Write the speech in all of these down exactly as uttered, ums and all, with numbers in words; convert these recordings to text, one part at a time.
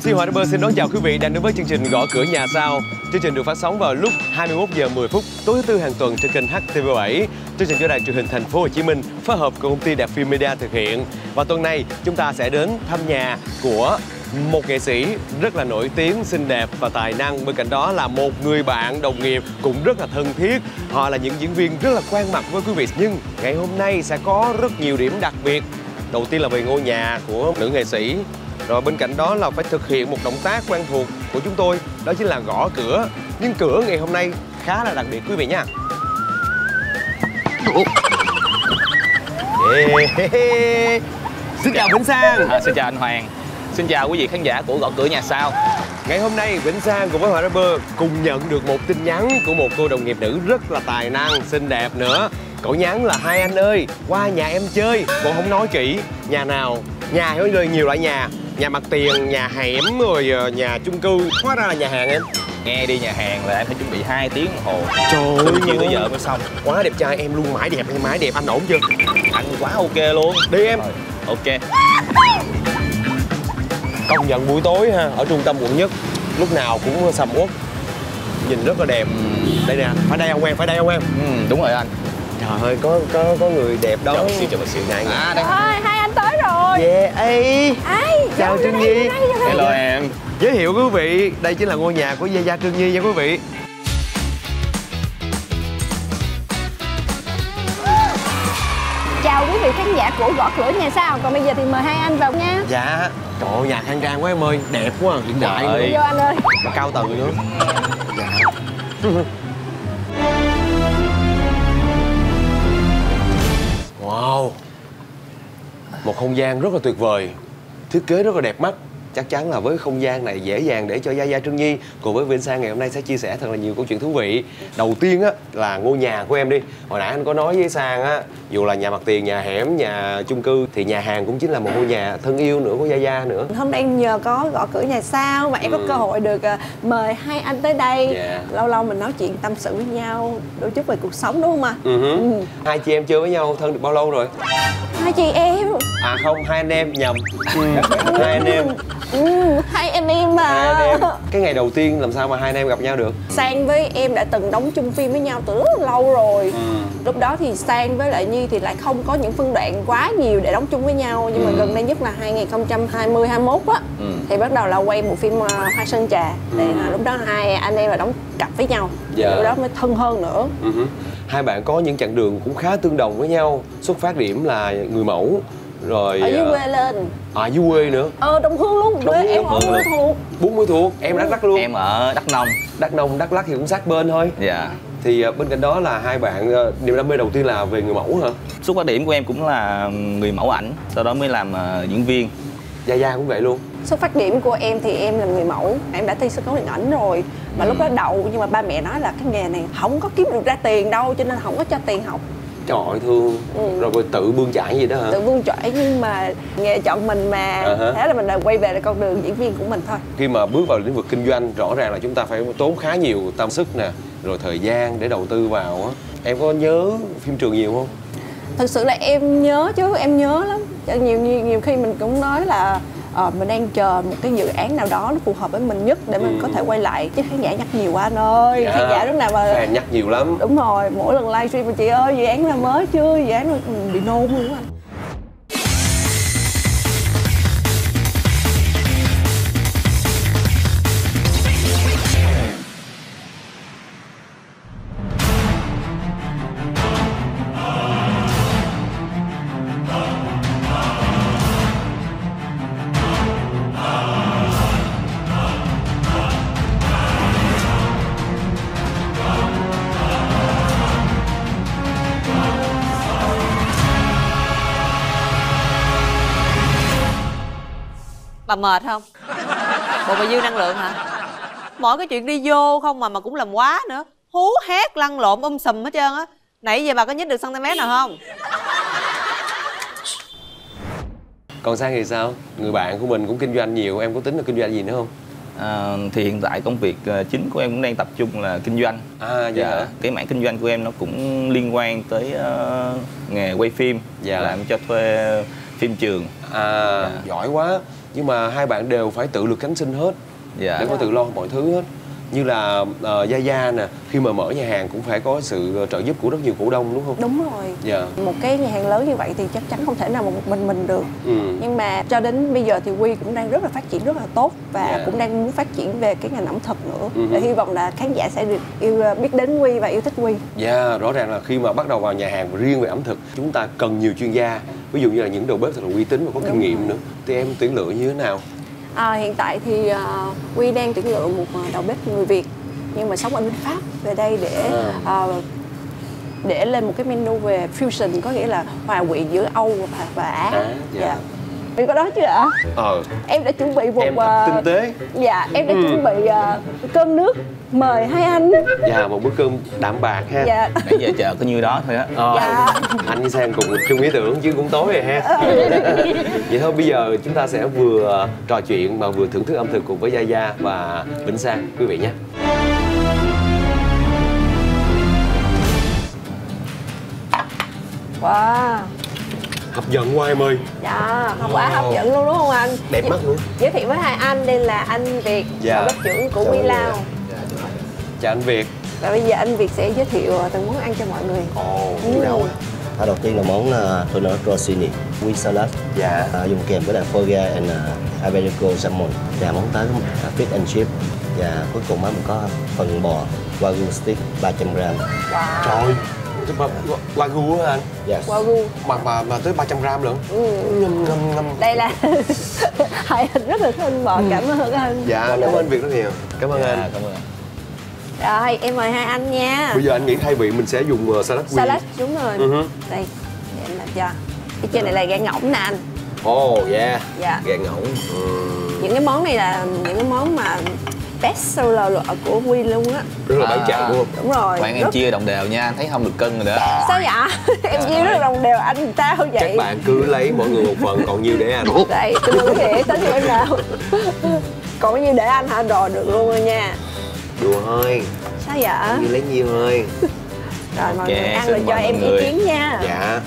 xê Hòa xin đón chào quý vị đang đến với chương trình Gõ Cửa Nhà Sao. Chương trình được phát sóng vào lúc hai mươi mốt giờ mười phút tối thứ tư hàng tuần trên kênh hát tê vê bảy. Chương trình do Đài Truyền hình Thành phố Hồ Chí Minh phối hợp cùng công ty Đẹp Phim Media thực hiện. Và tuần này chúng ta sẽ đến thăm nhà của một nghệ sĩ rất là nổi tiếng, xinh đẹp và tài năng. Bên cạnh đó là một người bạn đồng nghiệp cũng rất là thân thiết. Họ là những diễn viên rất là quen mặt với quý vị. Nhưng ngày hôm nay sẽ có rất nhiều điểm đặc biệt. Đầu tiên là về ngôi nhà của nữ nghệ sĩ. Rồi bên cạnh đó là phải thực hiện một động tác quen thuộc của chúng tôi, đó chính là gõ cửa. Nhưng cửa ngày hôm nay khá là đặc biệt quý vị nha. Yeah. Xin chào Vĩnh Sang. À, xin chào anh Hoàng. Xin chào quý vị khán giả của Gõ Cửa Nhà Sao. Ngày hôm nay Vĩnh Sang cùng với Hòa Rapper cùng nhận được một tin nhắn của một cô đồng nghiệp nữ rất là tài năng, xinh đẹp nữa. Cậu nhắn là: hai anh ơi, qua nhà em chơi. Cô không nói kỹ nhà nào. Nhà có nhiều loại nhà. Nhà mặt tiền, nhà hẻm, rồi nhà chung cư. Hóa ra là nhà hàng em. Nghe đi, nhà hàng là em phải chuẩn bị hai tiếng đồng hồ. Trời ơi, nhiều tới giờ mới xong. Quá đẹp trai, em luôn mãi đẹp, mãi đẹp. Anh ổn chưa? Anh quá ok luôn. Đi em. Rồi, ok. Công nhận buổi tối ha, ở trung tâm quận nhất lúc nào cũng sầm uất, nhìn rất là đẹp. Đây nè, phải đây không em, phải đây không em? Ừ, đúng rồi anh. Trời ơi, có có có người đẹp đó. Chào một xíu, chào một xíu. Này À, đây. Ôi, hai anh tới rồi. Yeah, ê. Ai? Chào Trương Nhi. Hello em. Giới thiệu quý vị, đây chính là ngôi nhà của Gia Gia Trương Nhi nha quý vị. Chào quý vị khán giả của Gõ Cửa Nhà Sao. Còn bây giờ thì mời hai anh vào nha. Dạ. Trời ơi, nhà khang trang quá em ơi, đẹp quá, hiện đại nữa. Vô anh ơi. Mà cao tầng nữa. Dạ. Wow. Một không gian rất là tuyệt vời, thiết kế rất là đẹp mắt. Chắc chắn là với không gian này dễ dàng để cho Gia Gia Trương Nhi cùng với Vĩnh Sang ngày hôm nay sẽ chia sẻ thật là nhiều câu chuyện thú vị. Đầu tiên á là ngôi nhà của em đi. Hồi nãy anh có nói với Sang á, dù là nhà mặt tiền, nhà hẻm, nhà chung cư thì nhà hàng cũng chính là một ngôi nhà thân yêu nữa của Gia Gia nữa. Hôm nay nhờ có Gõ Cửa Nhà Sao mà em ừ. có cơ hội được uh, mời hai anh tới đây. Yeah. Lâu lâu mình nói chuyện tâm sự với nhau đôi chút về cuộc sống đúng không ạ? Uh -huh. ừ. Hai chị em chơi với nhau thân được bao lâu rồi? Hai chị em. À không, hai anh em, nhầm. ừ. Hai anh em. Ừ, hai anh em mà. Hai anh em. Cái ngày đầu tiên làm sao mà hai anh em gặp nhau được? Sang với em đã từng đóng chung phim với nhau từ rất là lâu rồi. ừ. Lúc đó thì Sang với lại Nhi thì lại không có những phân đoạn quá nhiều để đóng chung với nhau. Nhưng ừ. mà gần đây nhất là hai nghìn không trăm hai mươi hai mốt á ừ. thì bắt đầu là quay một phim uh, Hoa Sơn Trà. Thì ừ. lúc đó hai anh em là đóng cặp với nhau. Dạ. Lúc đó mới thân hơn nữa. ừ. Hai bạn có những chặng đường cũng khá tương đồng với nhau. Xuất phát điểm là người mẫu. Rồi ở dưới quê lên. À, dưới quê nữa. Ờ, đồng hương luôn. Quê em ở Buôn Ma Thuột. Buôn Ma Thuột. Em ở Đắk Lắk luôn. Em ở Đắk Nông. Đắk Nông, Đắk Lắk thì cũng sát bên thôi. Dạ. Thì bên cạnh đó là hai bạn niềm đam mê đầu tiên là về người mẫu hả? Xuất phát điểm của em cũng là người mẫu ảnh, sau đó mới làm uh, diễn viên. Gia Gia cũng vậy luôn. Xuất phát điểm của em thì em là người mẫu, em đã thi sân khấu điện ảnh rồi. Mà ừ. lúc đó đậu nhưng mà ba mẹ nói là cái nghề này không có kiếm được ra tiền đâu, cho nên không có cho tiền học. Trời ơi thương. ừ. Rồi tự bươn chải gì đó hả? Tự bươn chải nhưng mà nghề chọn mình mà. uh -huh. Thế là mình lại quay về lại con đường diễn viên của mình thôi. Khi mà bước vào lĩnh vực kinh doanh rõ ràng là chúng ta phải tốn khá nhiều tâm sức nè, rồi thời gian để đầu tư vào á. Em có nhớ phim trường nhiều không? Thực sự là em nhớ chứ, em nhớ lắm. Nhiều nhiều, nhiều khi mình cũng nói là Ờ, mình đang chờ một cái dự án nào đó nó phù hợp với mình nhất để mình ừ. có thể quay lại. Chứ khán giả nhắc nhiều quá anh ơi. Dạ. Khán giả lúc nào mà Fan nhắc nhiều lắm. Đúng rồi, mỗi lần livestream mà chị ơi dự án là mới chưa, dự án là bị nôn luôn anh. Bà mệt không? Bộ bà dư năng lượng hả? Mỗi cái chuyện đi vô không mà mà cũng làm quá nữa. Hú hét lăn lộn um sùm hết trơn á. Nãy giờ bà có nhích được cm nào không? Còn Sang thì sao? Người bạn của mình cũng kinh doanh nhiều, em có tính là kinh doanh gì nữa không? À, thì hiện tại công việc chính của em cũng đang tập trung là kinh doanh. À vậy dạ. hả? Cái mảng kinh doanh của em nó cũng liên quan tới uh, nghề quay phim, dạ. làm cho thuê phim trường. À dạ. Giỏi quá. nhưng mà hai bạn đều phải tự lực cánh sinh hết. Dạ. Để có tự lo mọi thứ hết. Như là uh, Gia Gia nè, khi mà mở nhà hàng cũng phải có sự trợ giúp của rất nhiều cổ đông đúng không? Đúng rồi. Dạ. Một cái nhà hàng lớn như vậy thì chắc chắn không thể nào một mình mình được. Ừ. Nhưng mà cho đến bây giờ thì Quy cũng đang rất là phát triển rất là tốt và Dạ. cũng đang muốn phát triển về cái ngành ẩm thực nữa. Ừ. Để hy vọng là khán giả sẽ được yêu biết đến Quy và yêu thích Quy. Dạ, rõ ràng là khi mà bắt đầu vào nhà hàng riêng về ẩm thực, chúng ta cần nhiều chuyên gia. Ví dụ như là những đầu bếp thật là uy tín và có kinh Đúng nghiệm rồi. nữa. Thì em tuyển lựa như thế nào? À, hiện tại thì uh, Quy đang tuyển lựa một đầu bếp người Việt nhưng mà sống ở bên Pháp về đây để uh, để lên một cái menu về fusion, có nghĩa là hòa quyện giữa Âu và, và Á. À, dạ. Dạ. Em có đó chưa ạ? Ờ. Em đã chuẩn bị một Em thật uh, tinh tế. Dạ, em đã Ừ. chuẩn bị uh, cơm nước mời hai anh. Dạ, một bữa cơm đạm bạc ha. Dạ. Nãy giờ chờ có nhiêu đó thôi á. Ờ, Dạ. anh với Sang cùng chung ý tưởng chứ cũng tối rồi ha. Vậy thôi bây giờ chúng ta sẽ vừa trò chuyện mà vừa thưởng thức ẩm thực cùng với Gia Gia và Vĩnh Sang quý vị nhé. Wow. Hấp dẫn quá em ơi. Dạ, quá hấp dẫn luôn đúng không anh? Đẹp mắt nữa. Giới thiệu với hai anh, đây là anh Việt, Dạ. đầu bếp trưởng của Quy Lao. Chào anh Việt. Và bây giờ anh Việt sẽ giới thiệu từng món ăn cho mọi người. Ồ, chú đáo quá. Ở đầu tiên là món uh, tôi nói rossini, wheat salad, Dạ. uh, dùng kèm với là foie and uh, Iberico salmon. Và món tới uh, fish and chip. Và cuối cùng á mình có phần bò wagyu stick ba trăm gram. Wow. Trời, cái mà wagyu á anh. Yes. Wagyu. Mà mà mà tới ba trăm gram lận. Ừ. Ngâm ngâm ngâm. Đây là hai anh rất là thích ăn bò, cảm ơn anh. Dạ, cảm ơn anh Việt rất nhiều. Cảm ơn Dạ, anh. cảm ơn. Rồi, em mời hai anh nha. Bây giờ anh nghĩ thay vì mình sẽ dùng uh, salad quy. Salad, đúng rồi. Ừ hứ. Đây, để em làm cho. Cái trên này là gà ngỗng nè anh. Ồ, yeah. Dạ. Gà ngỗng. Ừ. Những cái món này là những cái món mà best seller của Quy luôn á. Rất là bán chạy đúng không? Đúng rồi. Bạn em rất... chia đồng đều nha, thấy không được cân rồi đó. Sao vậy? Em chia rất là đồng đều, anh sao vậy? Các bạn cứ lấy mỗi người một phần, còn nhiêu để anh. Đây, tôi đưa cái ghế tới cho em nào. Còn bao nhiêu để anh hả? Rồi, được luôn rồi nha. Đùa thôi. Sao vậy? Như lấy nhiều thôi. Rồi, mọi Ok, người ăn xin rồi cho mời em mọi ý người. kiến nha. Dạ.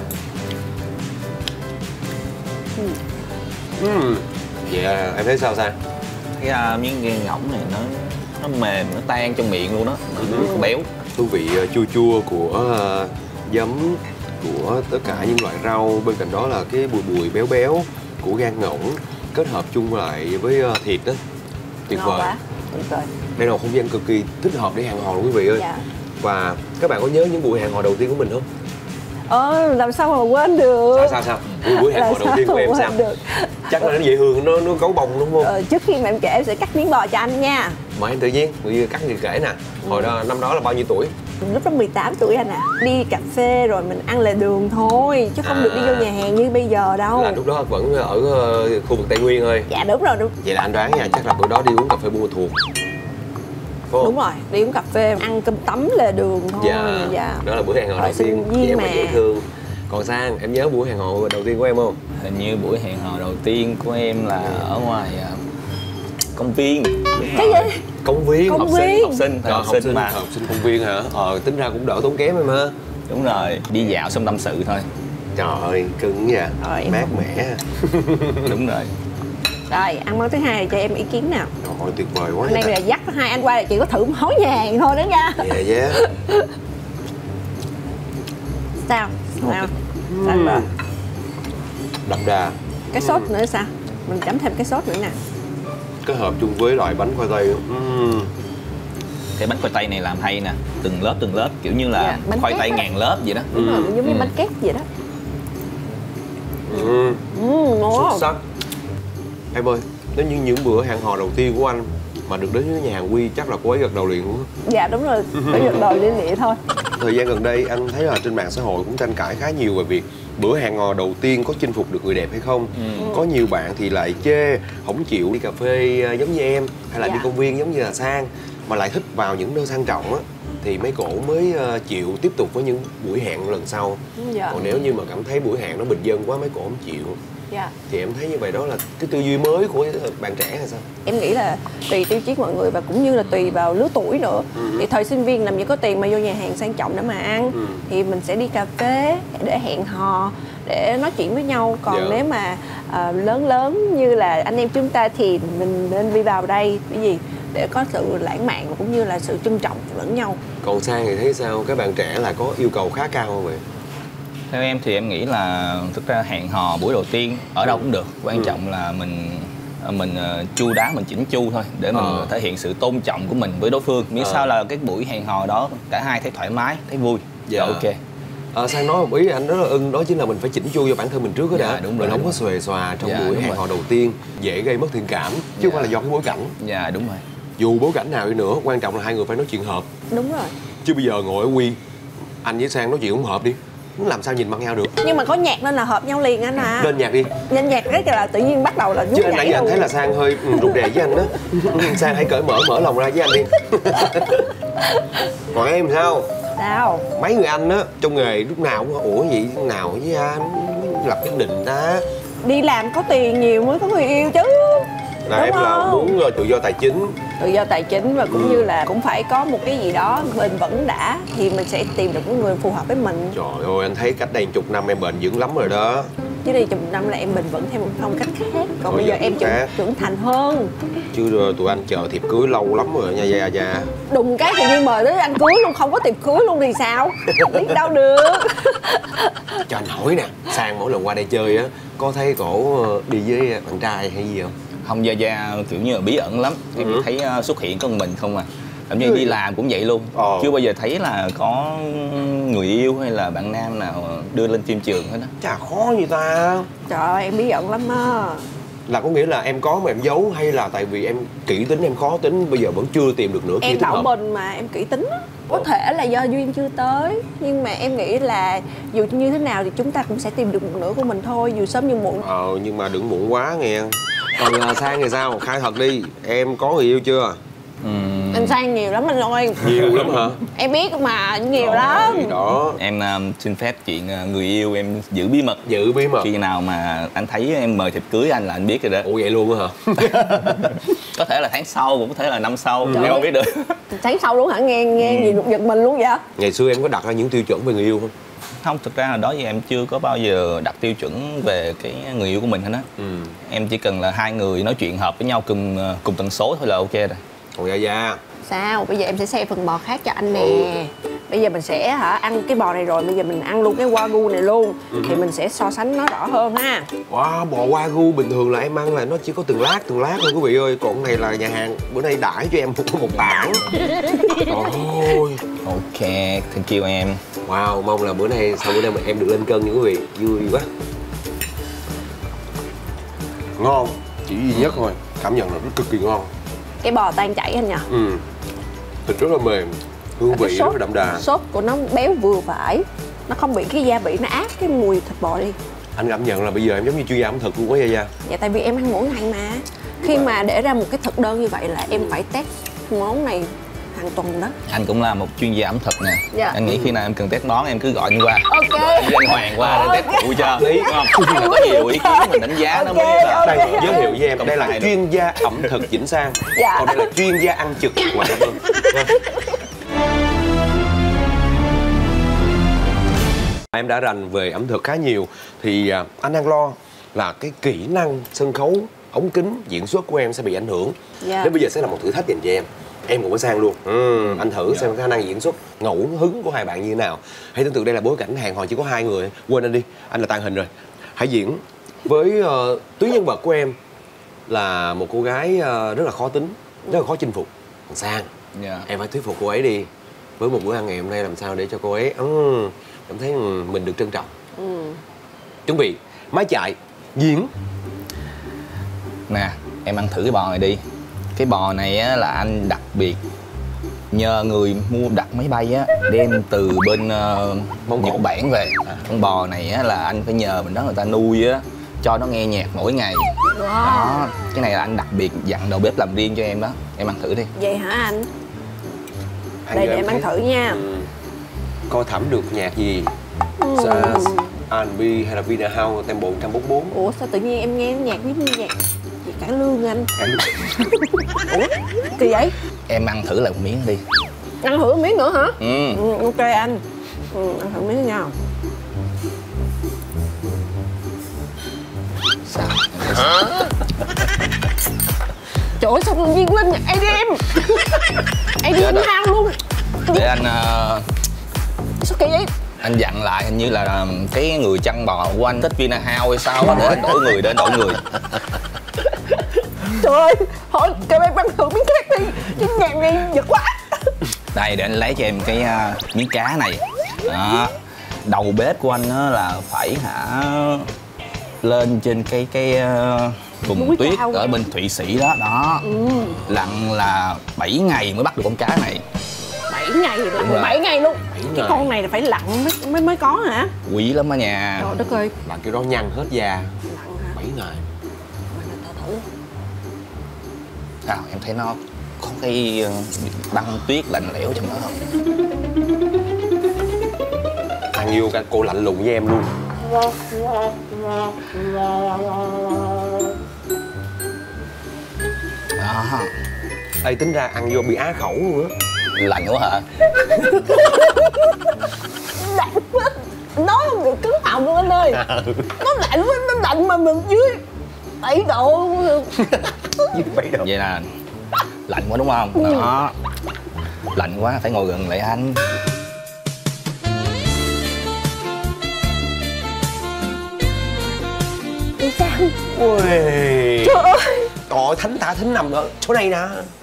Ừ. Dạ, em thấy sao Sang? Cái uh, miếng gà ngỗng này nó nó mềm, nó tan trong miệng luôn đó, nó có béo. Hương vị uh, chua chua của uh, giấm, của tất cả những loại rau. Bên cạnh đó là cái bùi bùi béo béo của gan ngỗng kết hợp chung lại với uh, thịt đó. Tuyệt Ngon vời. quá. Tuyệt vời. Đây là một không gian cực kỳ thích hợp để hẹn hò luôn quý vị ơi. Dạ. Và các bạn có nhớ những buổi hẹn hò đầu tiên của mình không? Ờ, làm sao mà quên được. Sao sao sao? Buổi, buổi hẹn hò Làm đầu tiên của mà em quên sao? Được. Chắc là nó dễ hương, nó nó gấu bông đúng không? Ờ, trước khi mà em kể em sẽ cắt miếng bò cho anh nha. Mời em tự nhiên, bây giờ cắt gì kể nè. Hồi đó năm đó là bao nhiêu tuổi? Lúc đó mười tám tuổi anh à. Đi cà phê rồi mình ăn lề đường thôi, chứ không À. được đi vô nhà hàng như bây giờ đâu. Là lúc đó vẫn ở ờ, khu vực Tây Nguyên thôi. Dạ đúng rồi, đúng. Vậy là anh đoán nha, chắc là bữa đó đi uống cà phê Buôn Ma Thuột. Phải không? Đúng rồi, đi uống cà phê, ăn cơm tấm lề đường thôi. Dạ. Dạ. Đó là buổi hẹn hò Hồi đầu tiên. sinh viên Vậy em mà mà. dễ thương. Còn Sang, em nhớ buổi hẹn hò đầu tiên của em không? Hình như buổi hẹn hò đầu tiên của em là ở ngoài à, công viên. Cái gì? Công viên. Công Học viên. sinh, học sinh, thời Rồi, học học sinh sinh mà. học sinh công viên hả? Ờ, tính ra cũng đỡ tốn kém em ha. Đúng rồi, đi dạo xong tâm sự thôi. Trời ơi, cưng vậy. Rồi, em Mát mẻ. Đúng rồi. Rồi, ăn món thứ hai thì cho em ý kiến nào. Trời tuyệt vời quá. Hôm nay vậy là dắt hai anh qua là chỉ có thử món nhà hàng thôi đó nha. ta. Dạ yeah. Sao? Sao? Sao rồi? Đậm đà. Cái sốt nữa sao? Mình chấm thêm cái sốt nữa nè. Kết hợp chung với loại bánh khoai tây. Uhm. Cái bánh khoai tây này làm hay nè, từng lớp từng lớp, kiểu như là Dạ, bánh khoai kép tây á. ngàn lớp vậy đó. Đúng rồi, giống như Ừ. bánh kép vậy đó. Uhm. Ừ, ngon Xuất quá. sắc. Em ơi, nếu như những bữa hẹn hò đầu tiên của anh mà được đến với nhà hàng Quy chắc là cô ấy gật đầu liền luôn á. Dạ đúng rồi, phải gật đầu liên lịa thôi. Thời gian gần đây anh thấy là trên mạng xã hội cũng tranh cãi khá nhiều về việc bữa hẹn hò đầu tiên có chinh phục được người đẹp hay không. Ừ. Có nhiều bạn thì lại chê, không chịu đi cà phê ờ, giống như em, hay là Dạ. đi công viên giống như là Sang, mà lại thích vào những nơi sang trọng á, thì mấy cổ mới ờ, chịu tiếp tục với những buổi hẹn lần sau. Dạ. Còn nếu như mà cảm thấy buổi hẹn nó bình dân quá, mấy cổ không chịu. Dạ. Thì em thấy như vậy đó là cái tư duy mới của bạn trẻ hay sao? Em nghĩ là tùy tiêu chí mọi người và cũng như là tùy vào lứa tuổi nữa. Ừ. Thì thời sinh viên làm gì có tiền mà vô nhà hàng sang trọng để mà ăn. Ừ. Thì mình sẽ đi cà phê để hẹn hò, để nói chuyện với nhau. Còn Dạ. nếu mà uh, lớn lớn như là anh em chúng ta thì mình nên đi vào đây cái gì để có sự lãng mạn và cũng như là sự trân trọng lẫn nhau. Còn Sang thì thấy sao? Các bạn trẻ là có yêu cầu khá cao không vậy? Theo em thì em nghĩ là thực ra hẹn hò buổi đầu tiên ở đâu cũng được, quan ừ. trọng là mình mình uh, chu đáo, mình chỉnh chu thôi để mình ờ. thể hiện sự tôn trọng của mình với đối phương. Miễn ờ. sao là cái buổi hẹn hò đó cả hai thấy thoải mái, thấy vui. Dạ ok. Ờ, Sang nói một ý anh rất là ưng, đó chính là mình phải chỉnh chu cho bản thân mình trước đó đã. Dạ, đúng rồi, mình không đúng có xuề xòa trong dạ, buổi hẹn rồi. hò đầu tiên, dễ gây mất thiện cảm chứ dạ. không phải là do cái bối cảnh. Dạ đúng rồi. Dù bối cảnh nào đi nữa, quan trọng là hai người phải nói chuyện hợp. Đúng rồi. Chứ bây giờ ngồi ở Quy, anh với Sang nói chuyện không hợp đi, nó làm sao nhìn mặt nhau được. Nhưng mà có nhạc nên là hợp nhau liền anh à. Lên nhạc đi. Lên nhạc rất là tự nhiên bắt đầu là chứ nãy giờ anh thấy là Sang hơi rụt rè với anh đó. Sang hãy cởi mở mở lòng ra với anh đi. Còn em sao? Sao? Mấy người anh á trong nghề lúc nào cũng ủa gì nào với anh lập cái định ta. Đi làm có tiền nhiều mới có người yêu chứ. Là em là muốn tự do tài chính. Tự do tài chính và cũng ừ. như là cũng phải có một cái gì đó bền vững đã thì mình sẽ tìm được một người phù hợp với mình. Trời ơi, anh thấy cách đây chục năm em bền vững lắm rồi đó. Chứ đi chục năm là em bền vững theo một phong cách khác. Còn bây giờ em trưởng, trưởng thành hơn. Chứ tụi anh chờ thiệp cưới lâu lắm rồi nha Gia Gia. Đùng cái tự nhiên mời tới ăn cưới luôn, không có thiệp cưới luôn thì sao? Biết đâu được. Cho anh hỏi nè, Sang mỗi lần qua đây chơi á có thấy cổ đi với bạn trai hay gì không? Không, Gia Gia kiểu như là bí ẩn lắm. Em ừ. thấy xuất hiện có một mình không à. Cảm như đi làm cũng vậy luôn. Ờ. Chưa bao giờ thấy là có người yêu hay là bạn nam nào đưa lên phim trường hết á. Chà khó như ta. Trời ơi, em bí ẩn lắm á. Là có nghĩa là em có mà em giấu hay là tại vì em kỹ tính, em khó tính, bây giờ vẫn chưa tìm được nữa? Em bảo bình mà em kỹ tính á. Có thể là do duyên chưa tới. Nhưng mà em nghĩ là dù như thế nào thì chúng ta cũng sẽ tìm được một nửa của mình thôi, dù sớm như muộn. Ờ, nhưng mà đừng muộn quá nghe. Còn uh, Sang thì sao? Khai thật đi, em có người yêu chưa? Uhm. Anh Sang nhiều lắm anh ơi. Nhiều lắm hả? Em biết mà, nhiều Rồi, lắm đó. Em uh, xin phép chuyện uh, người yêu em giữ bí mật. Giữ bí mật. Khi nào mà anh thấy em mời thiệp cưới anh là anh biết rồi đó. Ủa vậy luôn hả? Có thể là tháng sau, cũng có thể là năm sau, em không biết được. Tháng sau luôn hả? Nghe nghe ừ. gì giật mình luôn vậy? Ngày xưa em có đặt ra những tiêu chuẩn về người yêu không? Không, thực ra là đó giờ em chưa có bao giờ đặt tiêu chuẩn về cái người yêu của mình hết á. Ừ. Em chỉ cần là hai người nói chuyện hợp với nhau cùng cùng tần số thôi là ok rồi. Còn Gia Gia sao? Bây giờ em sẽ xay phần bò khác cho anh nè. Ừ. Bây giờ mình sẽ hả ăn cái bò này rồi, bây giờ mình ăn luôn cái wagyu này luôn. Ừ. Thì mình sẽ so sánh nó rõ hơn ha. Wow, bò wagyu bình thường là em ăn là nó chỉ có từng lát từng lát thôi quý vị ơi. Còn này là nhà hàng bữa nay đãi cho em một, một bảng. Ôi. Ok, thank you em. Wow, mong là bữa nay sau bữa nay mà em được lên cân nha quý vị. Vui quá. Ngon, chỉ duy nhất thôi, cảm nhận là rất cực kỳ ngon. Cái bò tan chảy anh nhỉ? Ừ. Thịt rất là mềm, hương vị sốt, rất là đậm đà. Sốt của nó béo vừa phải, nó không bị cái gia vị nó át cái mùi thịt bò đi. Anh cảm nhận là bây giờ em giống như chuyên gia ẩm thực luôn quá Gia Gia. Dạ tại vì em ăn mỗi ngày mà. Khi mà để ra một cái thực đơn như vậy là em phải test món này hàng tuần đó. Anh cũng là một chuyên gia ẩm thực nè. Dạ. Anh nghĩ khi nào em cần test món em cứ gọi anh qua. Ok. Anh Hoàng qua để test phụ cho. Lý đúng không? Là có nhiều ý kiến mình đánh giá nó mới là. Đây giới thiệu với em, đây là chuyên gia ẩm thực Vĩnh Sang. Dạ. Còn đây là chuyên gia ăn trực Hoàng Hương. Em đã rành về ẩm thực khá nhiều thì anh đang lo là cái kỹ năng sân khấu, ống kính, diễn xuất của em sẽ bị ảnh hưởng. Dạ. Nếu bây giờ sẽ là một thử thách dành cho em. Em cũng có Sang luôn. Ừ, anh thử xem khả năng diễn xuất, ngẫu hứng của hai bạn như thế nào. Hãy tưởng tượng đây là bối cảnh hẹn hò chỉ có hai người. Quên anh đi, anh là tàng hình rồi. Hãy diễn với uh, tuyến nhân vật của em là một cô gái uh, rất là khó tính, rất là khó chinh phục. Sang, yeah. Em phải thuyết phục cô ấy đi. Với một bữa ăn ngày hôm nay làm sao để cho cô ấy um, cảm thấy mình được trân trọng. Ừ. Chuẩn bị, máy chạy, diễn. Nè, em ăn thử cái bò này đi. Cái bò này á, là anh đặc biệt nhờ người mua đặt máy bay á, đem từ bên uh, Nhật Bản về. Con bò này á, là anh phải nhờ mình đó người ta nuôi á, cho nó nghe nhạc mỗi ngày. Wow. Đó, cái này là anh đặc biệt dặn đầu bếp làm riêng cho em đó. Em ăn thử đi. Vậy hả anh? Đây để em ăn thử nha. Ừ. Coi thẩm được nhạc gì? Ừ. a and bê hay là Vina House Tempo một trăm bốn mươi bốn? Ủa sao tự nhiên em nghe nhạc giống như nhạc Cải Lương anh? Ủa? Kỳ vậy? Em ăn thử lại một miếng đi. Ăn thử một miếng nữa hả? Ừ. Ừ ok anh. Ừ, ăn thử miếng nha. sao? Em thấy sao? Trời ơi sao tự nhiên lên nhạc i đê em i đê em hao luôn. Để anh uh, Sao kỳ vậy? anh dặn lại, hình như là cái người chăn bò của anh thích Vina House hay sao á, để anh đổi người, để anh đổi người. Trời ơi, thôi kêu em ăn thử miếng khác đi, cái nhạc này giật quá. Đây, để anh lấy cho em cái uh, miếng cá này. Đó. Đầu bếp của anh á là phải hả lên trên cái cái uh, vùng tuyết ở bên Thụy Sĩ đó, đó. Ừ. Lặn là bảy ngày mới bắt được con cá này. bảy ngày rồi, bảy ngày luôn. Cái con này là phải lặn mới mới, mới có hả? Quý lắm á nha. Trời đất ơi. Lặn kiểu đó nhăn hết da. Lặn hả? bảy ngày. Thử thử. À, em thấy nó có cái băng tuyết lạnh lẽo trong đó không? Ăn vô cả cô lạnh lùng với em luôn. Đó. Ê, tính ra ăn vô bị á khẩu luôn á. Lạnh quá hả? Lạnh quá. Nói không được cứng họng luôn anh ơi. Nó lạnh quá, nó lạnh mà mình dưới bảy độ. Dưới bảy độ. Vậy là lạnh quá đúng không? Đó. Lạnh quá phải ngồi gần lại anh. Đi sao? Ui. Trời ơi. Trời ơi, thánh ta thính nằm ở chỗ này nè.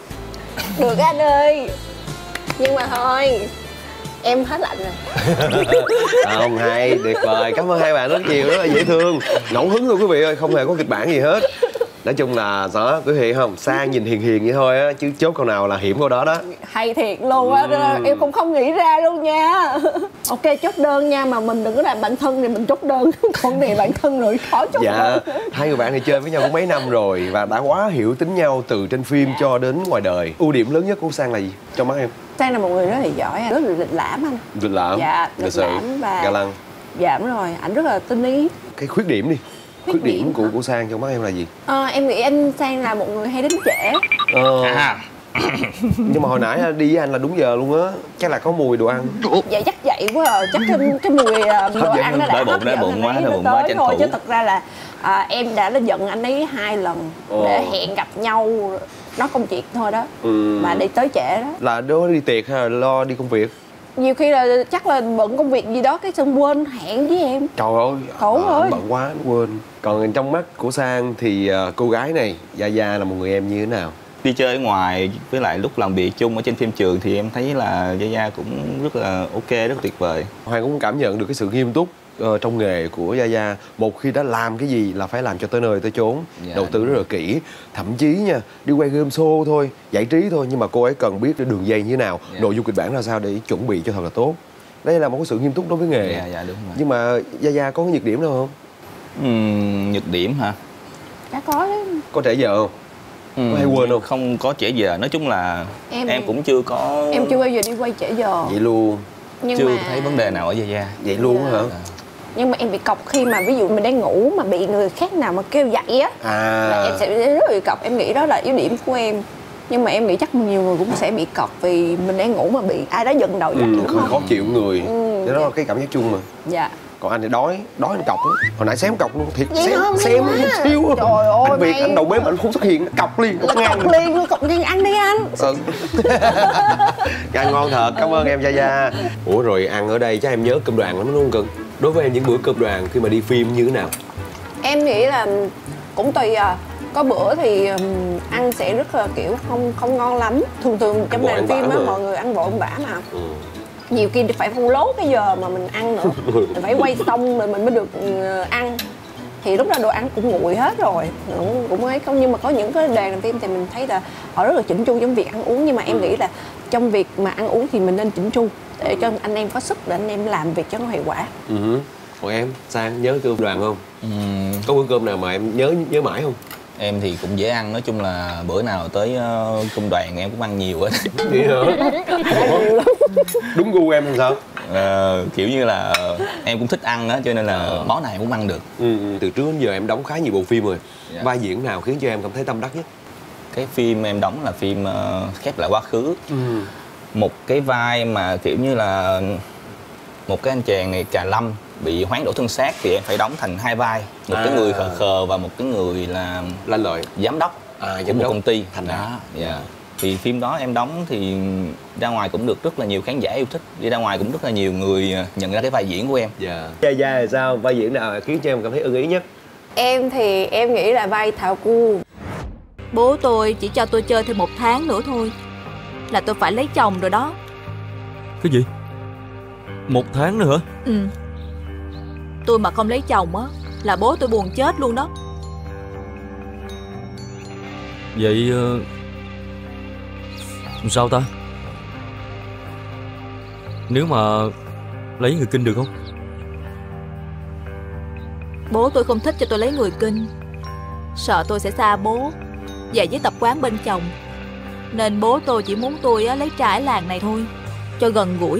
Được anh ơi. Nhưng mà thôi, em hết lạnh rồi. Không, hay, tuyệt vời. Cảm ơn hai bạn rất nhiều, rất là dễ thương. Ngẫu hứng luôn quý vị ơi, không hề có kịch bản gì hết. Nói chung là đó, quý vị không, Sang nhìn hiền hiền vậy thôi á, chứ chốt câu nào là hiểm câu đó đó. Hay thiệt luôn á, ừ. Em cũng không nghĩ ra luôn nha. Ok, chốt đơn nha, mà mình đừng có làm bạn thân thì mình chốt đơn. Còn này bạn thân rồi khó chốt dạ, đơn. hai người bạn này chơi với nhau cũng mấy năm rồi và đã quá hiểu tính nhau từ trên phim cho đến ngoài đời. Ưu điểm lớn nhất của Sang là gì trong mắt em? Sang là một người rất là giỏi, rất là lịch lãm anh. Lịch lãm, dạ, lịch lịch sự, lãm và ga lăng. Dạ đúng rồi, ảnh rất là tinh ý. Cái khuyết điểm đi. Khuyết, khuyết điểm, điểm của của Sang trong mắt em là gì? À, em nghĩ anh Sang là một người hay đến trễ. Ờ. À. Nhưng mà hồi nãy đi với anh là đúng giờ luôn á. Chắc là có mùi đồ ăn. Dạ chắc vậy quá à. Chắc cái, cái mùi đồ ăn nó đã đói bụng, đói bụng quá, đói bụng quá tranh thôi, thủ. chứ thật ra là à, em đã giận anh ấy hai lần Ồ. để hẹn gặp nhau. Đó công việc thôi đó. Ừ. Mà đi tới trễ đó. Là đó đi tiệc hay là lo đi công việc? Nhiều khi là chắc là bận công việc gì đó cái xong quên hẹn với em. Trời ơi, khổ à, ơi, bận quá quên. Còn trong mắt của Sang thì uh, cô gái này Gia Gia là một người em như thế nào? Đi chơi ở ngoài với lại lúc làm việc chung ở trên phim trường thì em thấy là Gia Gia cũng rất là ok, rất tuyệt vời. Hoàng cũng cảm nhận được cái sự nghiêm túc uh, trong nghề của Gia Gia. Một khi đã làm cái gì là phải làm cho tới nơi tới chốn, dạ, đầu tư rất là kỹ. Thậm chí nha, đi quay game show thôi, giải trí thôi, nhưng mà cô ấy cần biết cái đường dây như thế nào, dạ, nội dung kịch bản ra sao để chuẩn bị cho thật là tốt. Đây là một cái sự nghiêm túc đối với nghề. Dạ, dạ đúng rồi. Nhưng mà Gia Gia có cái nhược điểm nào không? Uhm, nhược điểm hả? đã có đấy. Có trễ giờ không? Ừ, có hay quên không? Không có trễ giờ, nói chung là em, em cũng chưa có. Em chưa bao giờ đi quay trễ giờ. Vậy luôn. Nhưng chưa mà... thấy vấn đề nào ở Gia Gia. Vậy luôn dạ. hả? Nhưng mà em bị cọc khi mà ví dụ mình đang ngủ mà bị người khác nào mà kêu dậy á, à. là em sẽ rất bị cọc. Em nghĩ đó là yếu điểm của em. Nhưng mà em nghĩ chắc nhiều người cũng sẽ bị cọc vì mình đang ngủ mà bị ai đó giật đầu dậy. Ừ, đúng không? khó chịu người. Ừ, đó là cái cảm giác chung mà. Dạ. Còn anh thì đói, đói anh cọc lắm. Hồi nãy xém cọc luôn, thiệt Vậy xém, không, xém quá. một xíu. Trời ơi, anh việc mày... anh đầu bếp anh không xuất hiện, cọc liền, cọc ngang. Cọc liền luôn, cọc liền ăn đi anh. Ừ. Ăn ngon thật, cảm ơn em Gia Gia. Ủa rồi ăn ở đây chắc em nhớ cơm đoàn lắm đúng không Cưng? Đối với em những bữa cơm đoàn khi mà đi phim như thế nào? Em nghĩ là cũng tùy à. Có bữa thì um, ăn sẽ rất là kiểu không không ngon lắm. Thường thường trong đoàn phim á mọi người ăn vội ăn bã mà. Ừ. Nhiều khi phải phân lố cái giờ mà mình ăn nữa. Mình phải quay xong rồi mình mới được uh, ăn. Thì lúc đó đồ ăn cũng nguội hết rồi. Cũng, cũng ấy không, nhưng mà có những cái đoàn làm phim thì mình thấy là họ rất là chỉnh chu trong việc ăn uống. Nhưng mà em nghĩ là trong việc mà ăn uống thì mình nên chỉnh chu để cho anh em có sức để anh em làm việc cho nó hiệu quả. Ừ. Còn em, Sang nhớ cơm đoàn không? Ừ. Có bữa cơm nào mà em nhớ nhớ mãi không? Em thì cũng dễ ăn, nói chung là bữa nào tới uh, cơm đoàn em cũng ăn nhiều hết. Vậy hả? Đúng gu em làm sao? Uh, kiểu như là em cũng thích ăn á, cho nên là ờ. món này cũng ăn được. Ừ, từ trước đến giờ em đóng khá nhiều bộ phim rồi. Dạ. Vai diễn nào khiến cho em cảm thấy tâm đắc nhất? Cái phim em đóng là phim uh, Khép Lại Quá Khứ. Ừ. Một cái vai mà kiểu như là một cái anh chàng này cà lâm bị hoán đổi thân xác thì em phải đóng thành hai vai, một à. cái người khờ khờ và một cái người là lanh lợi giám đốc à, của một công ty thành đó. Dạ. Yeah. Thì phim đó em đóng thì ra ngoài cũng được rất là nhiều khán giả yêu thích, đi ra ngoài cũng rất là nhiều người nhận ra cái vai diễn của em. Dạ. Gia Gia là sao? Vai diễn nào khiến cho em cảm thấy ưng ý nhất? Em thì em nghĩ là vai Thảo Cu. Bố tôi chỉ cho tôi chơi thêm một tháng nữa thôi là tôi phải lấy chồng rồi đó. Cái gì? Một tháng nữa hả? Ừ. Tôi mà không lấy chồng á là bố tôi buồn chết luôn đó. Vậy uh, sao ta? Nếu mà lấy người Kinh được không? Bố tôi không thích cho tôi lấy người Kinh, sợ tôi sẽ xa bố và với tập quán bên chồng, nên bố tôi chỉ muốn tôi á, lấy trai ở làng này thôi, cho gần gũi.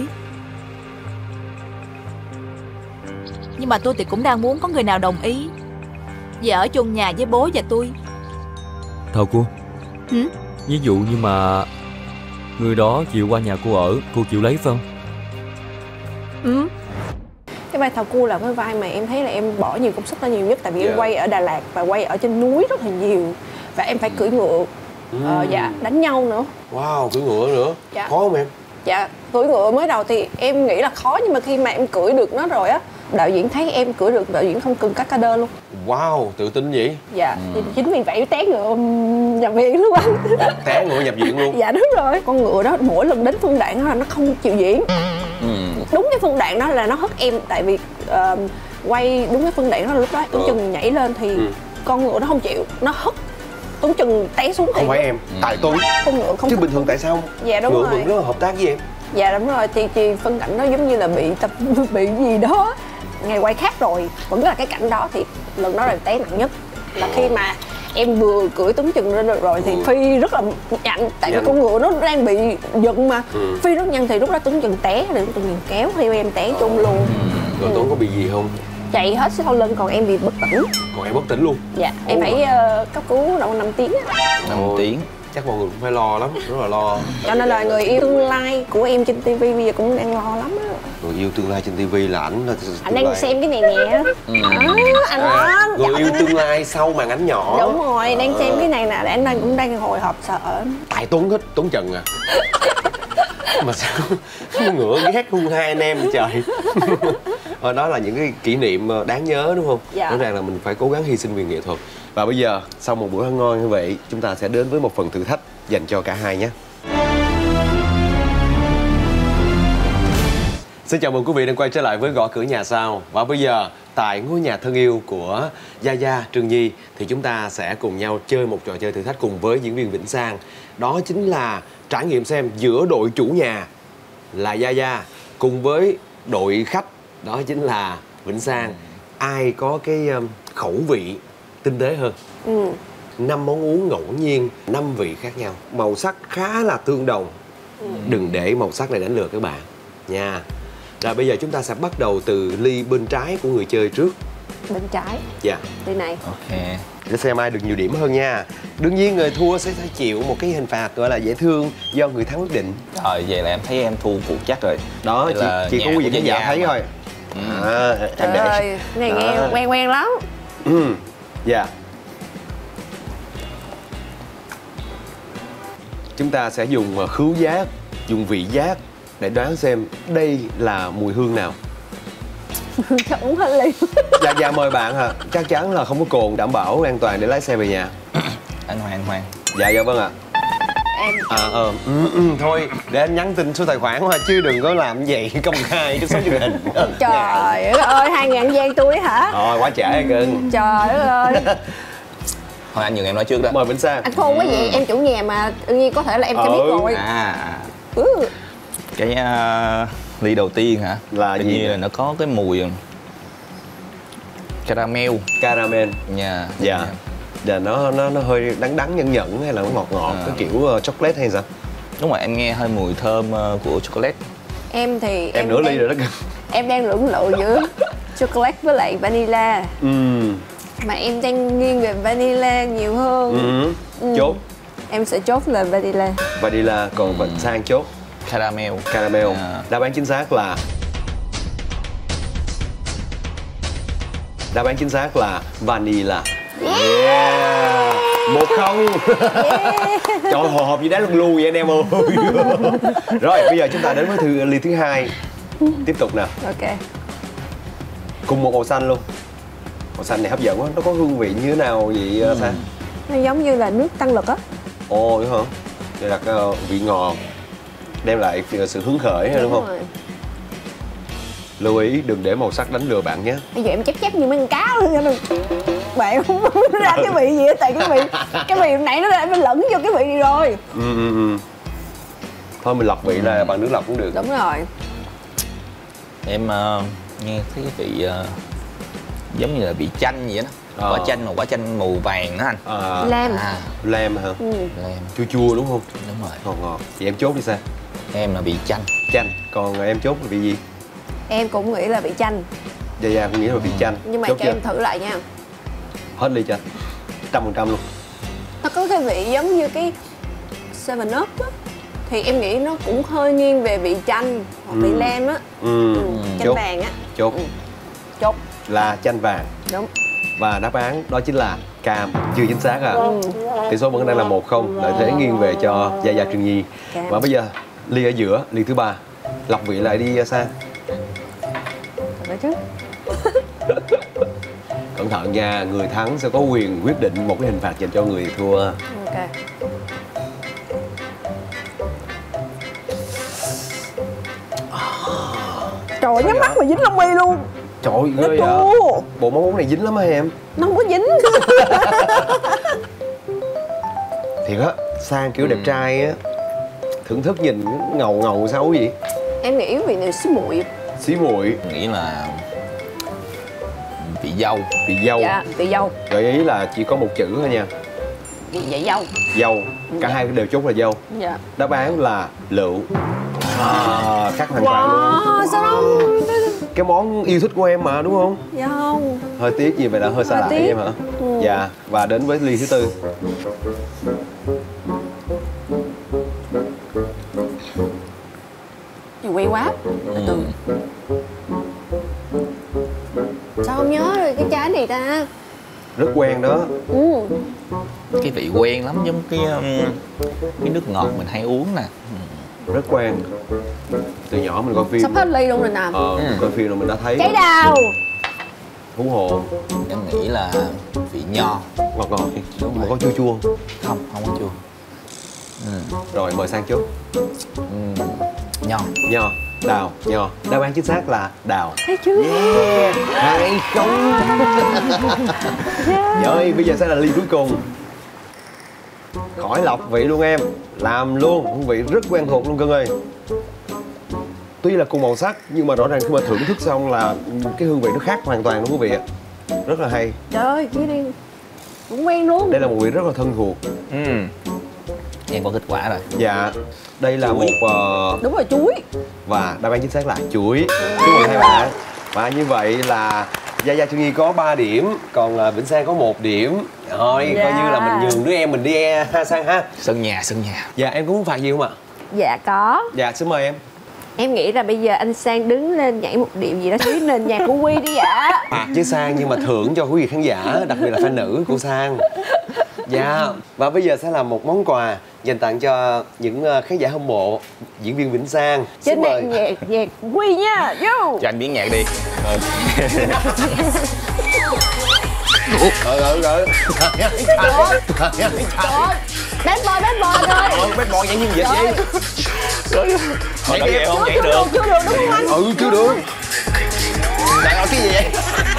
Nhưng mà tôi thì cũng đang muốn có người nào đồng ý và ở chung nhà với bố và tôi. Thảo cô. Hử? Ví dụ như mà người đó chịu qua nhà cô ở, cô chịu lấy phải không? Ừ. Cái vai Thảo Cu là cái vai mà em thấy là em bỏ nhiều công sức ra nhiều nhất. Tại vì yeah. em quay ở Đà Lạt và quay ở trên núi rất là nhiều. Và em phải cưỡi ngựa, ừ. ờ, dạ, đánh nhau nữa. Wow, cưỡi ngựa nữa. Dạ. Khó không em? Dạ, cưỡi ngựa mới đầu thì em nghĩ là khó, nhưng mà khi mà em cưỡi được nó rồi á, đạo diễn thấy em cưỡi được, đạo diễn không cần cắt ca đơ luôn. Wow, tự tin vậy? Dạ, ừ. chính vì vậy té ngựa nhập viện luôn anh. Té ngựa nhập viện luôn? Dạ đúng rồi. Con ngựa đó mỗi lần đến phân đoạn đó là nó không chịu diễn. Ừ. Đúng cái phân đoạn đó là nó hất em, tại vì uh, quay đúng cái phân đoạn đó lúc đó Tuấn Trừng nhảy lên thì ừ. con ngựa nó không chịu, nó hất Tuấn Trừng té xuống. Không phải em, ừ. tại Tuấn. Con ngựa không. Chứ bình thường tại sao? Dạ đúng ngựa rồi. Ngựa vẫn rất là hợp tác với em. Dạ đúng rồi, thì, thì phân cảnh đó giống như là bị tập bị gì đó. Ngày quay khác rồi, vẫn là cái cảnh đó thì lần đó là té nặng nhất. Là khi mà em vừa cưỡi Tuấn Trừng lên được rồi thì ừ. Phi rất là nhanh. Tại vì con ngựa nó đang bị giận mà. Ừ. Phi rất nhanh thì lúc đó Tuấn Trừng té, thì Tuấn Trừng kéo theo em té chung luôn. Ừ. Rồi Tuấn ừ. có bị gì không? Chạy hết sau lưng, còn em bị bất tỉnh. Còn em bất tỉnh luôn? Dạ, em phải uh, cấp cứu đâu năm tiếng. năm tiếng. Chắc mọi người cũng phải lo lắm, rất là lo. Cho nên là người yêu tương lai của em trên ti vi bây giờ cũng đang lo lắm á. Người yêu tương lai trên ti vi là ảnh là anh đang lai. Xem cái này nè. Ừ. À, anh à, người dạ. yêu tương lai sau màn ảnh nhỏ. Đúng rồi, đang à. xem cái này nè, anh đang cũng đang hồi hộp sợ. Tại Tuấn thích Tuấn Trừng à. Mà sao ngựa ghét hung hai anh em trời. Thôi đó là những cái kỷ niệm đáng nhớ đúng không? Dạ. Rõ ràng là mình phải cố gắng hy sinh vì nghệ thuật. Và bây giờ sau một bữa ăn ngon như vậy, chúng ta sẽ đến với một phần thử thách dành cho cả hai nhé. Xin chào mừng quý vị đang quay trở lại với Gõ Cửa Nhà Sao. Và bây giờ tại ngôi nhà thân yêu của Gia Gia, Trương Nhi thì chúng ta sẽ cùng nhau chơi một trò chơi thử thách cùng với diễn viên Vĩnh Sang. Đó chính là trải nghiệm xem giữa đội chủ nhà là Gia Gia cùng với đội khách đó chính là Vĩnh Sang, ai có cái um, khẩu vị tinh tế hơn. Ừ. năm món uống ngẫu nhiên, năm vị khác nhau, màu sắc khá là tương đồng. Ừ. Đừng để màu sắc này đánh lừa các bạn nha. Rồi bây giờ chúng ta sẽ bắt đầu từ ly bên trái của người chơi trước. Bên trái? Dạ. Ly này. Ok. Để xem ai được nhiều điểm hơn nha. Đương nhiên người thua sẽ phải chịu một cái hình phạt gọi là dễ thương do người thắng quyết định. Rồi vậy là em thấy em thua cuộc chắc rồi. Đó, chỉ, chỉ có quý vị khán giả thấy thôi. Ừ. À, em để. Ơi, này nghe à. quen quen lắm. Ừ. Dạ. Chúng ta sẽ dùng khứu giác, dùng vị giác để đoán xem đây là mùi hương nào. Chắc uống hết ly. Dạ dạ mời bạn hả? Chắc chắn là không có cồn, đảm bảo an toàn để lái xe về nhà. Anh Hoàng, anh Hoàng. Dạ dạ vâng ạ. Em. À ờ ừ, ừ, thôi để anh nhắn tin số tài khoản thôi chứ đừng có làm vậy công khai cái số truyền hình. Trời ơi, hai ngàn gian tôi hả? Rồi quá trễ cưng. Trời đất ơi. Thôi anh nhường em nói trước đó. Mời Vĩnh Sang. Anh khôn quá vậy, em chủ nhà mà tự nhiên có thể là em sẽ biết rồi. À. Ừ. Cái uh, ly đầu tiên hả? Là tự gì? nhiên là nó có cái mùi caramel. Caramel. Nha. Dạ. Dạ nó nó nó hơi đắng đắng nhẫn nhẫn hay là nó ngọt ngọt, à. cái kiểu uh, chocolate hay sao? Đúng rồi, em nghe hơi mùi thơm uh, của chocolate. Em thì em, em nửa đang, ly rồi đó. Em đang lưỡng lự giữa chocolate với lại vanilla. Ừ. Mà em đang nghiêng về vanilla nhiều hơn. Ừ. Ừ. Chốt. Em sẽ chốt là vanilla. Vanilla, còn Vĩnh Sang chốt caramel. Caramel. À. Đáp án chính xác là Đáp án chính xác là vanilla. Yeah. Một không. Yeah. Trời, hồi hộp như đá lung lu vậy anh em ơi. Rồi bây giờ chúng ta đến với thư ly thứ hai. Tiếp tục nè. Ok. Cùng một màu xanh luôn. Màu xanh này hấp dẫn quá. Nó có hương vị như thế nào vậy ừ. Sang? Nó giống như là nước tăng lực á. Ồ đúng hả? Đây là uh, vị ngọt, đem lại sự hứng khởi đúng, đúng không? Rồi. Lưu ý đừng để màu sắc đánh lừa bạn nhé. Bây giờ em chắc chắc như mấy con cá luôn nha. Bạn không ra cái vị gì hết, tại cái vị cái vị nãy nó đã lẫn vô cái vị này rồi. Ừ ừ ừ. Thôi mình lọc vị là bằng nước lọc cũng được. Đúng rồi. Em uh, nghe thấy cái vị uh, giống như là vị chanh vậy đó. À. Quả chanh mà quả chanh màu vàng đó anh. À. Lam. À. Lam hả? Ừ. Lam. Chua chua đúng không? Đúng rồi. Ngọt ngọt. Vậy em chốt đi sao? Em là vị chanh. Chanh. Còn em chốt là vị gì? Em cũng nghĩ là vị chanh. Dạ dạ cũng nghĩ là vị chanh. Nhưng mà chốt cho chưa? em thử lại nha. Hết ly cho. Trăm phần trăm luôn. Nó có cái vị giống như cái Seven Up á. Thì em nghĩ nó cũng hơi nghiêng về vị chanh hoặc ừ. vị lam á. Ừ. Ừ. Chanh chốt. vàng á. Chốt. Ừ. Chốt. Là chanh vàng. Đúng. Và đáp án đó chính là cam. Chưa chính xác à. Ừ. Tỷ số vẫn đang là một không. Lợi thế nghiêng về cho Gia Gia Trường Nhi. Cam. Và bây giờ ly ở giữa, ly thứ ba. Lọc vị lại đi Sang. Được chứ. Cẩn thận nha, người thắng sẽ có quyền quyết định một cái hình phạt dành cho người thua. Ok. Trời ơi, nhắm mắt mà dính lông mi luôn. Trời ơi, ghê vậy. Bộ món món này dính lắm hả em? Nó không có dính. Thiệt á, Sang kiểu đẹp trai á, thưởng thức nhìn ngầu ngầu xấu gì? Em nghĩ vị này xí muội. Xí muội. Nghĩ là vị dâu. Vị dâu. Dạ, vị dâu. Gợi ý là chỉ có một chữ thôi nha. Vị dạ dâu. Dâu. Cả dạ. hai đều chốt là dâu. Dạ. Đáp án là lựu. À, khác hoàn toàn wow, luôn. Sao đâu? Cái món yêu thích của em mà đúng không? Dạ không. Hơi tiếc gì vậy, là hơi xa lạ với em hả? Ừ. Dạ. Và đến với ly thứ tư. Gì quen quá. Ừ. Sao không nhớ rồi cái trái này ta? Rất quen đó. Ừ. Cái vị quen lắm, giống cái cái nước ngọt mình hay uống nè. Rất quen. Từ nhỏ mình coi phim. Sắp hết ly luôn rồi nè. Ờ, mình coi phim rồi mình đã thấy. Trái đào. Hú hồn. Em nghĩ là vị nho. Ngọt ngọt. Đúng mà có chua chua. Không, không có chua. Ừ. Rồi mời Sang chốt. Ừ. Nho. Nho. Đào. Nho. Đáp án chính xác là đào. Thấy chưa? Yeah. Hai không. Yeah. Rồi bây giờ sẽ là ly cuối cùng. Khỏi lọc vị luôn em. Làm luôn, hương vị rất quen thuộc luôn Cưng ơi. Tuy là cùng màu sắc nhưng mà rõ ràng khi mà thưởng thức xong là cái hương vị nó khác hoàn toàn luôn quý vị ạ. Rất là hay. Trời ơi, kia đi cũng quen luôn. Đây là một vị rất là thân thuộc. Ừ. Em có kết quả rồi. Dạ. Đây là chuối. một uh... Đúng rồi, chuối. Và đáp án chính xác là chuối. Chúc mừng hai bạn. Và như vậy là Gia Gia Trường Nhi có ba điểm, còn uh, Vĩnh Sang có một điểm. Rồi, yeah. coi như là mình nhường đứa em mình đi e ha Sang ha. Sân nhà, sân nhà. Dạ, em có muốn phạt gì không ạ? Dạ có. Dạ, xin mời em. Em nghĩ là bây giờ anh Sang đứng lên nhảy một điệu gì đó dưới nền nhạc của Quy đi ạ. Phạt chứ Sang, nhưng mà thưởng cho quý vị khán giả, đặc biệt là fan nữ của Sang. Dạ, và bây giờ sẽ là một món quà dành tặng cho những khán giả hâm mộ diễn viên Vĩnh Sang. Trên này nhạc, nhạc Quy nha, vô. Cho anh biến nhạc đi. Rồi, rồi, rồi. Bad boy, bad boy thôi. Ờ, bad boy nhảy như vậy gì? Nhảy được không? Nhảy được. Chưa được, đúng không anh? Ừ, chưa được. Đang nói cái gì vậy?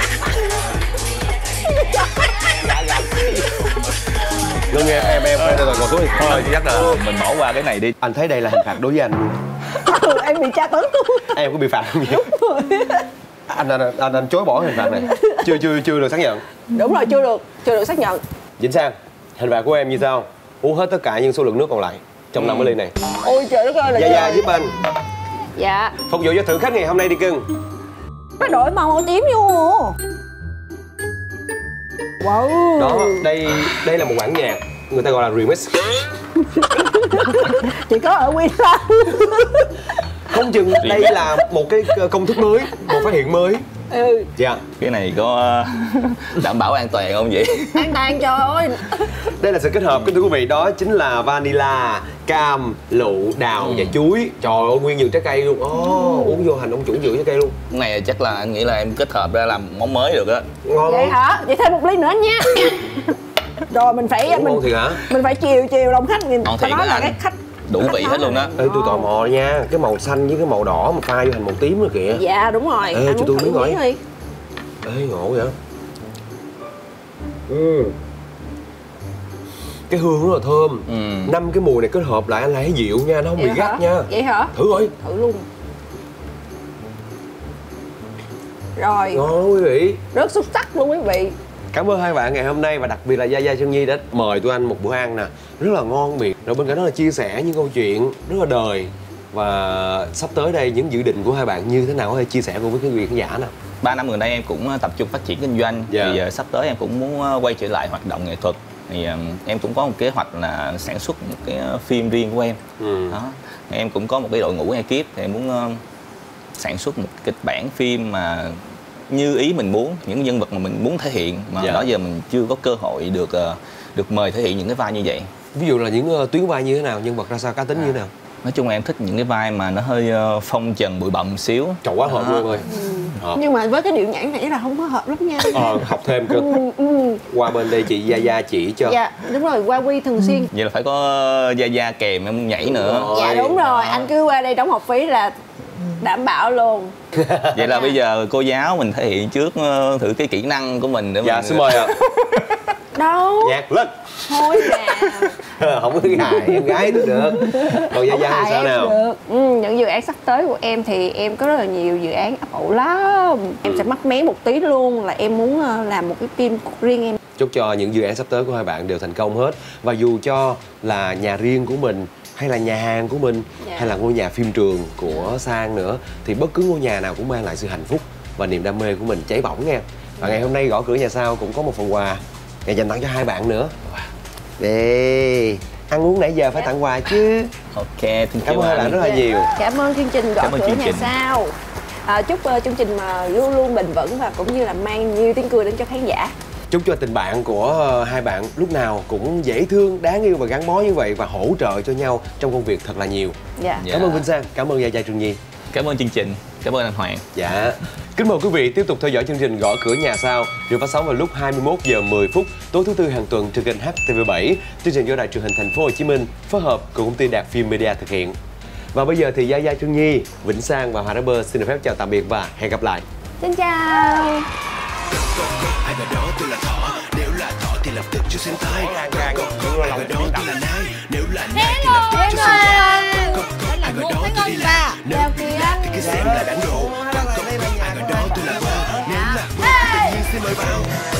Ngưng em, em, em, em, rồi, ngồi xuống đi. Thôi, chắc là mình bỏ qua cái này đi. Anh thấy đây là hình phạt đối với anh luôn. Ừ, em bị tra tấn luôn. Em có bị phạt không vậy? Đúng rồi. Anh, anh, anh, anh chối bỏ hình phạt này. Chưa, chưa, chưa được xác nhận. Đúng rồi, chưa được, chưa được xác nhận. Vĩnh Sang, hình phạt của em như sau? Uống hết tất cả những số lượng nước còn lại trong năm cái ly này. Ôi trời đất ơi là Gia Gia giúp anh. Dạ. Phục vụ cho thử khách ngày hôm nay đi cưng. Nó đổi màu màu tím vô. Wow. Đó, đây đây là một bản nhạc người ta gọi là remix. Chỉ có ở Quy Lan. Không chừng đây là một cái công thức mới, một phát hiện mới. Ừ. Dạ. Cái này có đảm bảo an toàn không vậy? An toàn, trời ơi. Đây là sự kết hợp, kính thưa quý vị, đó chính là vanilla, cam, lựu, đào ừ. và chuối. Trời ơi, nguyên nhiều trái cây luôn. Ồ, oh, uống vô hành ông chủ nhiều trái cây luôn. Cái này chắc là anh nghĩ là em kết hợp ra làm món mới được á. Ngon. Vậy hả? Vậy thêm một ly nữa nha. Rồi mình phải Ủa, mình ngon thiệt hả? mình phải chiều chiều đồng khách, mình Ngon phải thiệt nói á là anh. cái khách Đủ vị hết luôn đó. Ê, tôi tò mò nha, cái màu xanh với cái màu đỏ mà pha vô thành màu tím nữa kìa. Dạ đúng rồi. Ê, cho tôi miếng rồi. Đi. Ê, ngộ vậy. Ừ. Cái hương rất là thơm. Ừ. Năm cái mùi này kết hợp lại anh thấy dịu nha, nó không Vậy bị hả? gắt nha. Vậy hả? Thử coi. Thử luôn. Rồi. Ngon quý vị. Rất xuất sắc luôn quý vị. Cảm ơn hai bạn ngày hôm nay và đặc biệt là Gia Gia Trân Nhi đã mời tụi anh một bữa ăn nè, rất là ngon miệng. Rồi bên cạnh đó là chia sẻ những câu chuyện rất là đời. Và sắp tới đây những dự định của hai bạn như thế nào có thể chia sẻ cùng với quý vị khán giả nào? Ba năm gần đây em cũng tập trung phát triển kinh doanh. Dạ. Thì uh, sắp tới em cũng muốn uh, quay trở lại hoạt động nghệ thuật. Thì uh, em cũng có một kế hoạch là sản xuất một cái uh, phim riêng của em. Ừ. Đó. Em cũng có một cái đội ngũ ekip thì em muốn uh, sản xuất một kịch bản phim mà như ý mình muốn, những nhân vật mà mình muốn thể hiện mà Dạ. đó giờ mình chưa có cơ hội được uh, được mời thể hiện những cái vai như vậy. Ví dụ là những uh, tuyến vai như thế nào, nhân vật ra sao, cá tính à. như thế nào? Nói chung là em thích những cái vai mà nó hơi uh, phong trần bụi bặm một xíu. Trời quá hợp Đó. luôn rồi. Hợp. Nhưng mà với cái điệu nhảy này là không có hợp lắm nha. Ờ, học thêm cơ. Ừ, ừ. Qua bên đây chị Gia Gia chỉ cho. Dạ đúng rồi, qua quy thường xuyên. Vậy là phải có Gia Gia kèm em nhảy nữa. Rồi. Dạ đúng rồi, anh cứ qua đây đóng học phí là đảm bảo luôn. Vậy là bây giờ cô giáo mình thể hiện trước uh, thử cái kỹ năng của mình để Dạ mình... xin mời ạ. Đâu. Nhạc lên. Thôi nè. Không có hài em gái tôi được. Còn Gia Gia thì sao nào? Được. Ừ, những dự án sắp tới của em thì em có rất là nhiều dự án ấp ủ lắm. Em sẽ mắc mé một tí luôn là em muốn làm một cái phim của riêng em. Chúc cho những dự án sắp tới của hai bạn đều thành công hết. Và dù cho là nhà riêng của mình hay là nhà hàng của mình dạ. hay là ngôi nhà phim trường của Sang nữa thì bất cứ ngôi nhà nào cũng mang lại sự hạnh phúc và niềm đam mê của mình cháy bỏng nha. Và ngày hôm nay Gõ Cửa Nhà Sao cũng có một phần quà ngày dành tặng cho hai bạn nữa. Đây, ăn uống nãy giờ phải tặng quà chứ. Ok, cảm ơn hai bạn rất là nhiều. Cảm ơn chương trình Gõ Cảm ơn Cửa chương Nhà trình. Sao. À, chúc uh, chương trình mà luôn luôn bền vững và cũng như là mang nhiều tiếng cười đến cho khán giả. Chúc cho tình bạn của hai bạn lúc nào cũng dễ thương, đáng yêu và gắn bó như vậy và hỗ trợ cho nhau trong công việc thật là nhiều. Dạ. Dạ. Cảm ơn Vinh Sang, cảm ơn Gia Gia Trân Nhi. Cảm ơn chương trình, cảm ơn anh Hoàng. Dạ. Kính mời quý vị tiếp tục theo dõi chương trình Gõ Cửa Nhà Sao được phát sóng vào lúc hai mươi mốt giờ mười phút tối thứ tư hàng tuần trên kênh hát tê vê bảy. Chương trình do Đài Truyền hình Thành phố Hồ Chí Minh phối hợp cùng công ty Đạt Phim Media thực hiện. Và bây giờ thì Gia Gia Trân Nhi, Vĩnh Sang và Hòa Rapper xin được phép chào tạm biệt và hẹn gặp lại. Xin chào. Ai vào đó tôi là thỏ, nếu là thỏ thì lập tức cho xem tay. Ai vào đó tôi là nai, nếu là nai thì lập tức cho xem tay. Ai vào đó tôi đi làm, nếu đi làm thì cứ xem là đáng độ. Ai vào đó tôi là bơ, nếu là bơ thì tự nhiên xin mời vào.